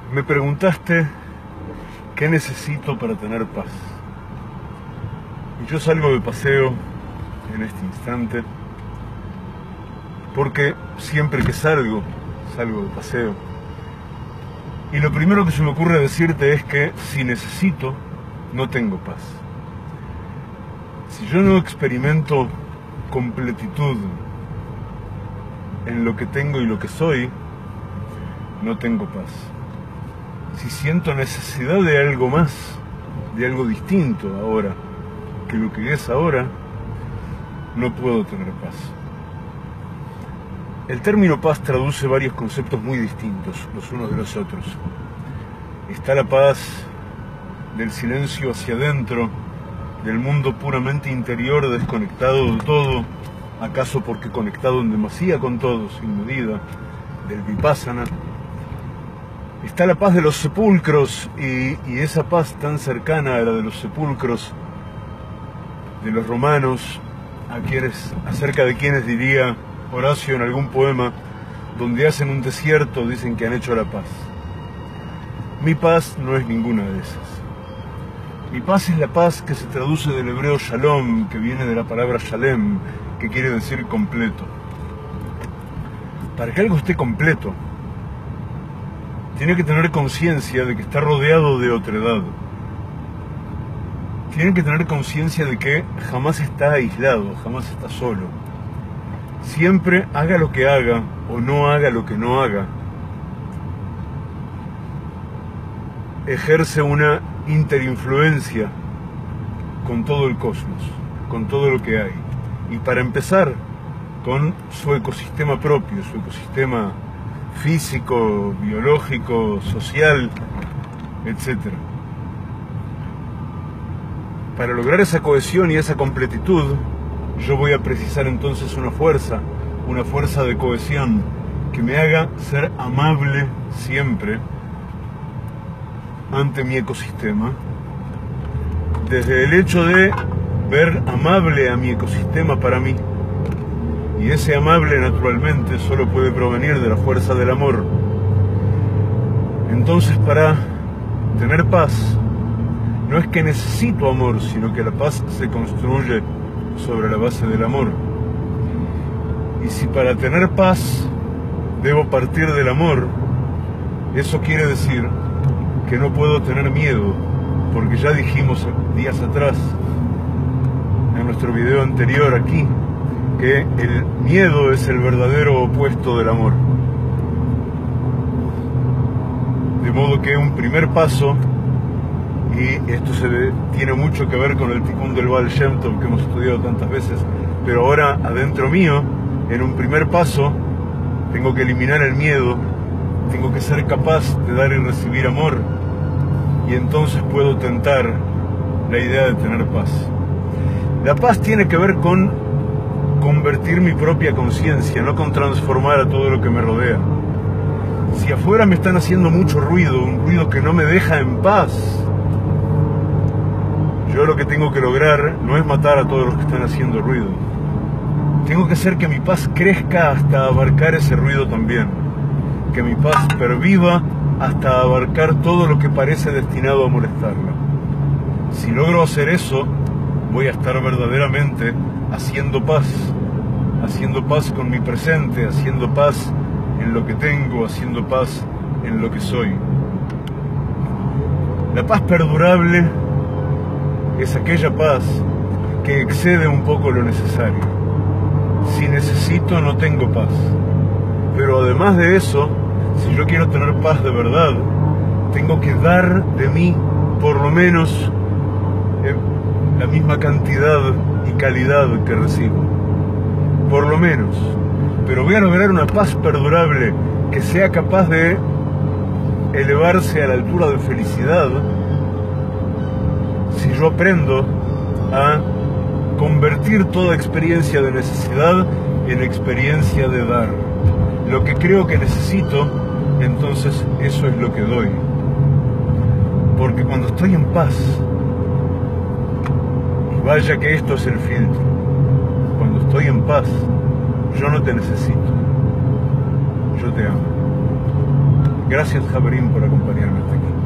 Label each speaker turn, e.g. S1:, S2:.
S1: Me preguntaste qué necesito para tener paz. Y yo salgo de paseo en este instante, porque siempre que salgo de paseo. Y lo primero que se me ocurre decirte es que si necesito, no tengo paz. Si yo no experimento completitud en lo que tengo y lo que soy, no tengo paz. Si siento necesidad de algo más, de algo distinto ahora que lo que es ahora, no puedo tener paz. El término paz traduce varios conceptos muy distintos los unos de los otros. Está la paz del silencio hacia adentro, del mundo puramente interior, desconectado de todo, acaso porque conectado en demasía con todo, sin medida, del vipassana. Está la paz de los sepulcros, y esa paz tan cercana a la de los sepulcros de los romanos, acerca de quienes diría Horacio en algún poema: donde hacen un desierto dicen que han hecho la paz. Mi paz no es ninguna de esas. Mi paz es la paz que se traduce del hebreo shalom, que viene de la palabra shalem, que quiere decir completo. Para que algo esté completo, tiene que tener conciencia de que está rodeado de otredad. Tiene que tener conciencia de que jamás está aislado, jamás está solo. Siempre haga lo que haga o no haga lo que no haga, ejerce una interinfluencia con todo el cosmos, con todo lo que hay. Y para empezar, con su ecosistema propio, su ecosistema físico, biológico, social, etc. Para lograr esa cohesión y esa completitud, yo voy a precisar entonces una fuerza de cohesión que me haga ser amable siempre ante mi ecosistema, desde el hecho de ver amable a mi ecosistema para mí. Y ese amable, naturalmente, solo puede provenir de la fuerza del amor. Entonces, para tener paz, no es que necesito amor, sino que la paz se construye sobre la base del amor. Y si para tener paz debo partir del amor, eso quiere decir que no puedo tener miedo, porque ya dijimos días atrás, en nuestro video anterior aquí, que el miedo es el verdadero opuesto del amor. De modo que un primer paso, y esto tiene mucho que ver con el Tikkun del Baal Shem Tov que hemos estudiado tantas veces, pero ahora adentro mío, en un primer paso, tengo que eliminar el miedo, tengo que ser capaz de dar y recibir amor, y entonces puedo tentar la idea de tener paz. La paz tiene que ver con convertir mi propia conciencia, no con transformar a todo lo que me rodea. Si afuera me están haciendo mucho ruido, un ruido que no me deja en paz, yo lo que tengo que lograr no es matar a todos los que están haciendo ruido. Tengo que hacer que mi paz crezca hasta abarcar ese ruido también. Que mi paz perviva hasta abarcar todo lo que parece destinado a molestarla. Si logro hacer eso, voy a estar verdaderamente haciendo paz con mi presente, haciendo paz en lo que tengo, haciendo paz en lo que soy. La paz perdurable es aquella paz que excede un poco lo necesario. Si necesito, no tengo paz. Pero además de eso, si yo quiero tener paz de verdad, tengo que dar de mí por lo menos la misma cantidad y calidad que recibo. Por lo menos. Pero voy a lograr una paz perdurable que sea capaz de elevarse a la altura de felicidad si yo aprendo a convertir toda experiencia de necesidad en experiencia de dar. Lo que creo que necesito, entonces eso es lo que doy. Porque cuando estoy en paz, y vaya que esto es el filtro, cuando estoy en paz, yo no te necesito, yo te amo. Gracias, Javerín, por acompañarme hasta aquí.